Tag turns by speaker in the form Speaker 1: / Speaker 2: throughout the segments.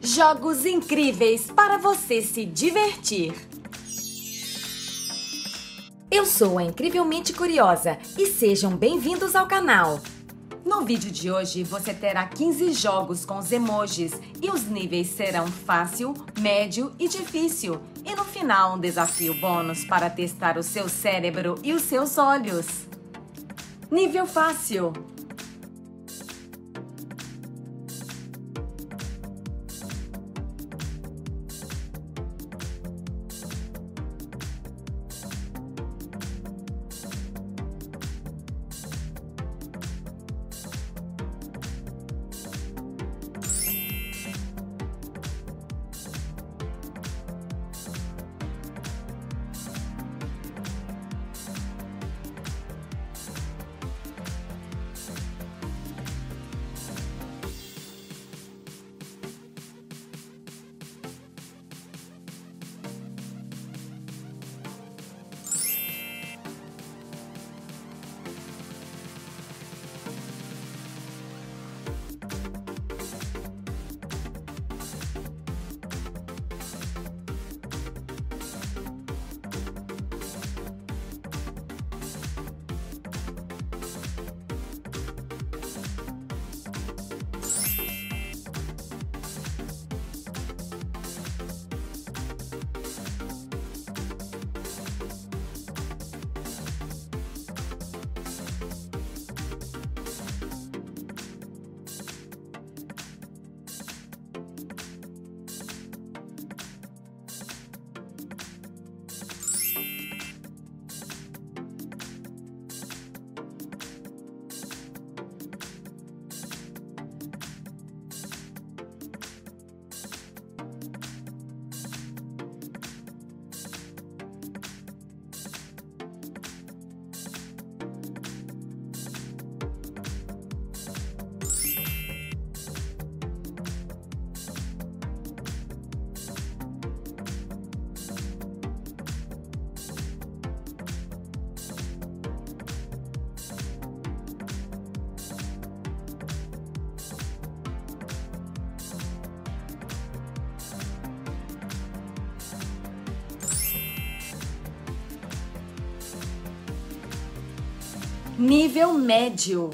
Speaker 1: Jogos incríveis para você se divertir. Eu sou a Incrivelmente Curiosa e sejam bem-vindos ao canal. No vídeo de hoje você terá 15 jogos com os emojis e os níveis serão fácil, médio e difícil. E no final um desafio bônus para testar o seu cérebro e os seus olhos. Nível fácil. Nível médio.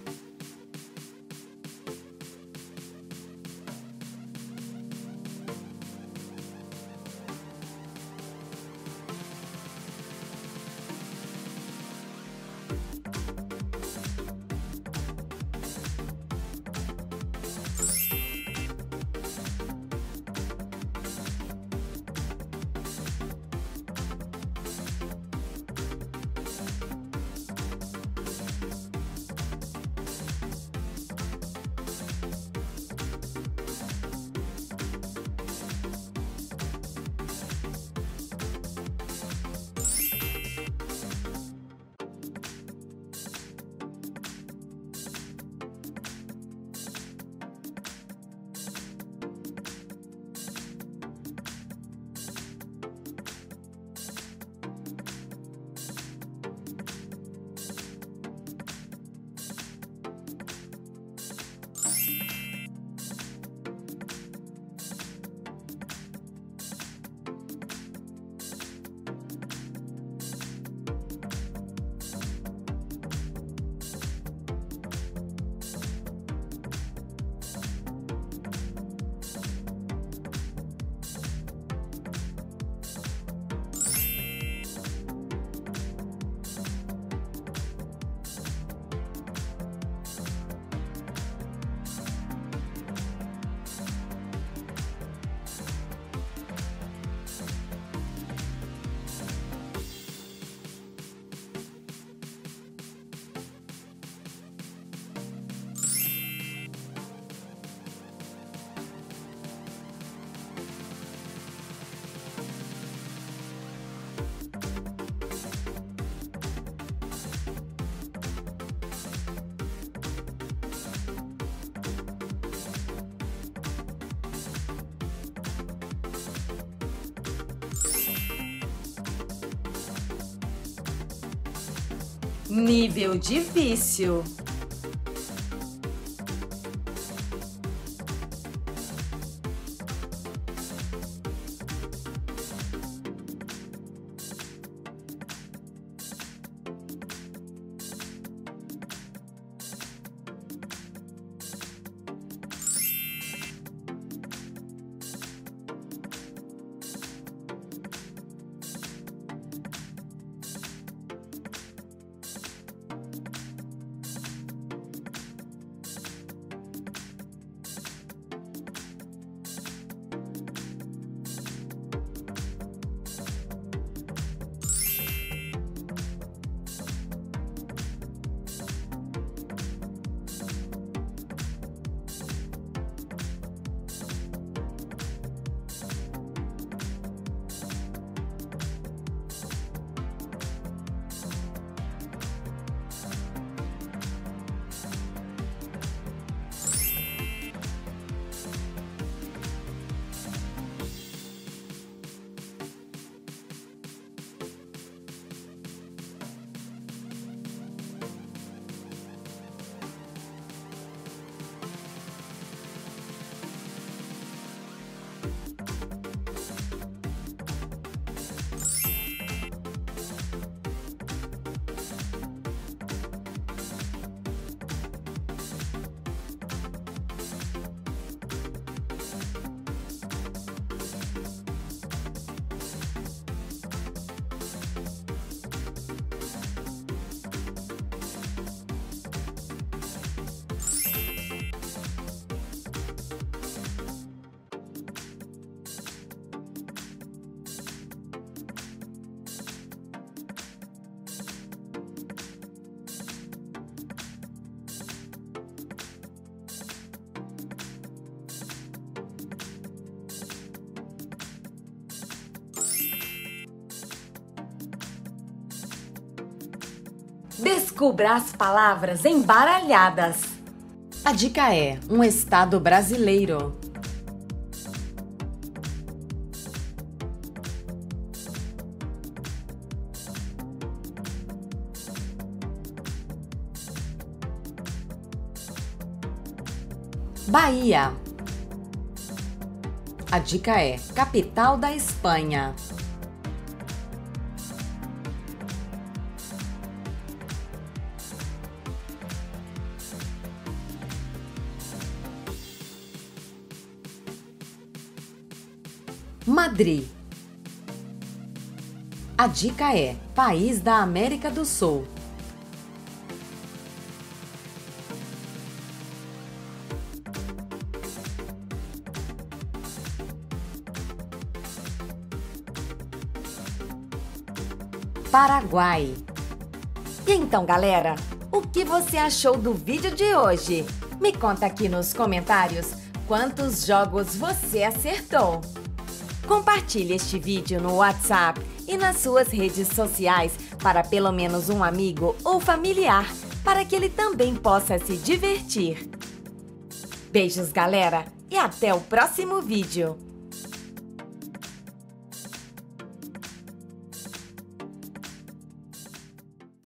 Speaker 1: Nível difícil. Descubra as palavras embaralhadas. A dica é um estado brasileiro. Bahia. A dica é capital da Espanha. Madrid. A dica é país da América do Sul. Paraguai. E então, galera, o que você achou do vídeo de hoje? Me conta aqui nos comentários quantos jogos você acertou. Compartilhe este vídeo no WhatsApp e nas suas redes sociais para pelo menos um amigo ou familiar, para que ele também possa se divertir. Beijos, galera, e até o próximo vídeo!